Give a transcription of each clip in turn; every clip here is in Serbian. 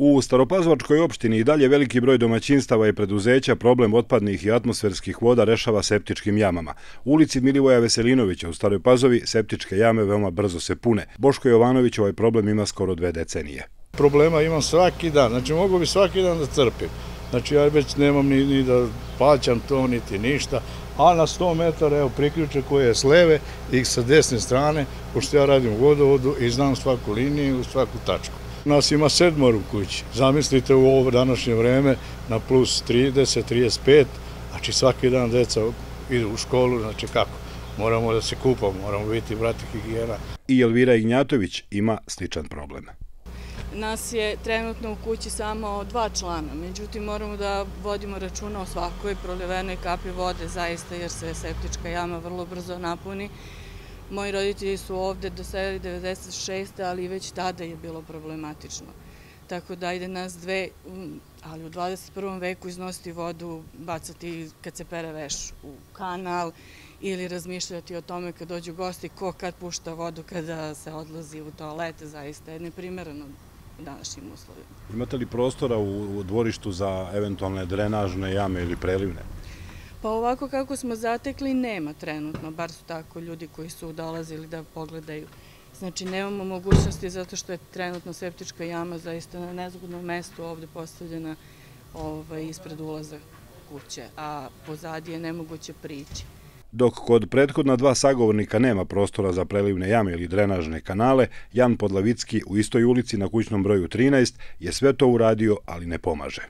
U Staropazovačkoj opštini i dalje veliki broj domaćinstava i preduzeća problem otpadnih i atmosferskih voda rešava septičkim jamama. U ulici Milivoja Veselinovića u Staroj Pazovi septičke jame veoma brzo se pune. Boško Jovanović ovaj problem ima skoro 2 decenije. Problema imam svaki dan, znači mogu bi svaki dan da crpim. Znači ja već nemam ni da plaćam to, niti ništa, a na 100 metara evo priključak koji je s leve i sa desne strane, pošto ja radim u vodovodu i znam svaku liniju i svaku tačku. Nas ima 7 u kući. Zamislite u ovo današnje vreme na plus 30, 35, znači svaki dan deca idu u školu, znači kako? Moramo da se kupamo, moramo biti brati higijena. I Elvira Ignjatović ima sličan problem. Nas je trenutno u kući samo 2 člana, međutim moramo da vodimo računa o svakoj prolivenoj kapi vode, zaista, jer se septička jama vrlo brzo napuni. Moji roditelji su ovde doselili 96. ali već tada je bilo problematično. Tako da ide nas 2, ali u 21. veku iznositi vodu, bacati kad se pere veš u kanal ili razmišljati o tome kad dođu gosti, ko kad pušta vodu kada se odlazi u toalete, zaista je neprimereno u današnjim uslovima. Imate li prostora u dvorištu za eventualne drenažne jame ili prelivne? Pa ovako kako smo zatekli nema trenutno, bar su tako ljudi koji su dolazili da pogledaju. Znači nemamo mogućnosti zato što je trenutno septička jama zaista na nezgodnom mestu ovde postavljena ispred ulaza kuće, a pozadi je nemoguće prići. Dok kod prethodna 2 sagovornika nema prostora za prelivne jame ili drenažne kanale, Jan Podlavicki u istoj ulici na kućnom broju 13 je sve to uradio, ali ne pomaže.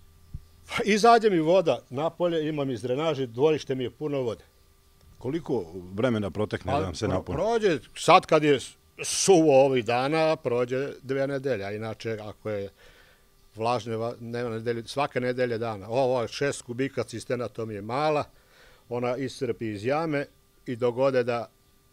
Izađe mi voda napolje, imam iz drenaže, dvorište mi je puno vode. Koliko vremena protekne da vam se napuni? Prođe, sad kad je suvo ovih dana, prođe 2 nedelje, a inače ako je vlažne, nema nedelje, svake nedelje dana. Ovo je 6 kubika cisterna, to mi je mala, ona iscrpi iz jame i dogode da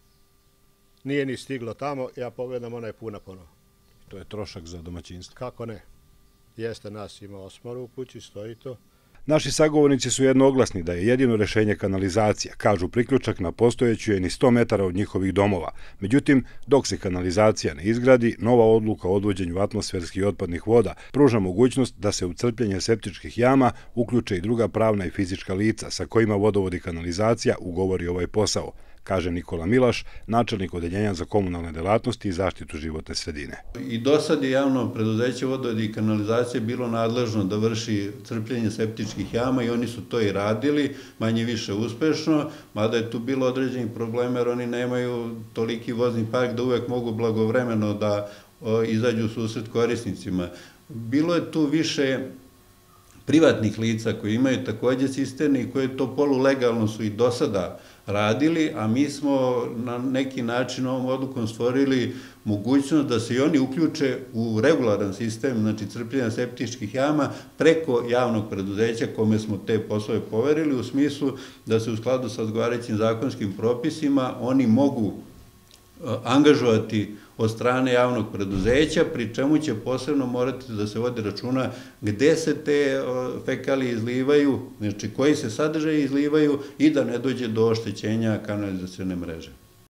nije ni stiglo tamo, ja pogledam, ona je puna ponovo. To je trošak za domaćinstvo. Kako ne? Jeste, nas ima 8 u kući, stoji to. Naši sagovornici su jednoglasni da je jedino rešenje kanalizacija. Kažu, priključak na postojeću je ni 100 metara od njihovih domova. Međutim, dok se kanalizacija ne izgradi, nova odluka o odvođenju atmosferskih i otpadnih voda pruža mogućnost da se u crpljenje septičkih jama uključe i druga pravna i fizička lica sa kojima vodovod i kanalizacija ugovori ovaj posao, kaže Nikola Milaš, načelnik Odeljenja za komunalne delatnosti i zaštitu životne sredine. I do sad je javno preduzeće vodovod i kanalizacije bilo nadležno da vrši crpljenje septičkih jama i oni su to i radili, manje više uspešno, mada je tu bilo određenih problema jer oni nemaju toliki vozni park da uvek mogu blagovremeno da izađu u susret korisnicima. Bilo je tu više privatnih lica koji imaju takođe cisterne i koje to polulegalno su i do sada radili, a mi smo na neki način ovom odlukom stvorili mogućnost da se i oni uključe u regularan sistem, znači crpljenja septičkih jama preko javnog preduzeća kome smo te poslove poverili, u smislu da se u skladu sa odgovarajućim zakonskim propisima oni mogu angažovati od strane javnog preduzeća, pri čemu će posebno morati da se vodi računa gde se te fekalije izlivaju, znači koji se sadržaji izlivaju i da ne dođe do oštećenja kanalizacione mreže.